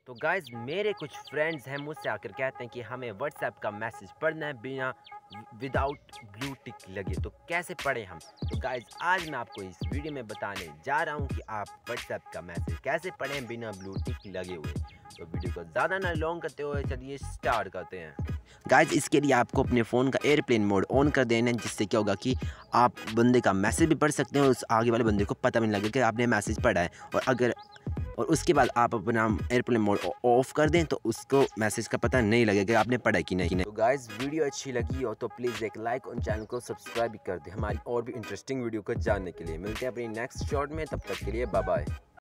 तो गाइज़ मेरे कुछ फ्रेंड्स हैं मुझसे आकर कहते हैं कि हमें व्हाट्सएप का मैसेज पढ़ना है बिना विदाउट ब्लू टिक लगे, तो कैसे पढ़ें हम। तो गाइज़ आज मैं आपको इस वीडियो में बताने जा रहा हूं कि आप व्हाट्सएप का मैसेज कैसे पढ़ें बिना ब्लू टिक लगे हुए। तो वीडियो को ज़्यादा ना लॉन्ग करते हुए चलिए स्टार्ट करते हैं। गाइज़ इसके लिए आपको अपने फ़ोन का एयरप्लेन मोड ऑन कर देना है, जिससे क्या होगा कि आप बंदे का मैसेज भी पढ़ सकते हैं और उस आगे वाले बंदे को पता भी नहीं लगेगा कि आपने मैसेज पढ़ा है। और उसके बाद आप अपना एयरप्लेन मोड ऑफ कर दें तो उसको मैसेज का पता नहीं लगेगा कि आपने पढ़ा कि नहीं। तो गाइस वीडियो अच्छी लगी हो तो प्लीज़ एक लाइक और चैनल को सब्सक्राइब भी कर दें हमारी और भी इंटरेस्टिंग वीडियो को जानने के लिए। मिलते हैं अपनी नेक्स्ट शॉट में, तब तक के लिए बाय बाय।